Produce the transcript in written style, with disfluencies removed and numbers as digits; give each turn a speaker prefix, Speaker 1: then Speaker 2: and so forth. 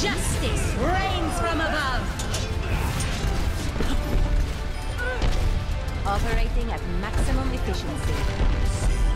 Speaker 1: Justice reigns from above! Operating at maximum efficiency.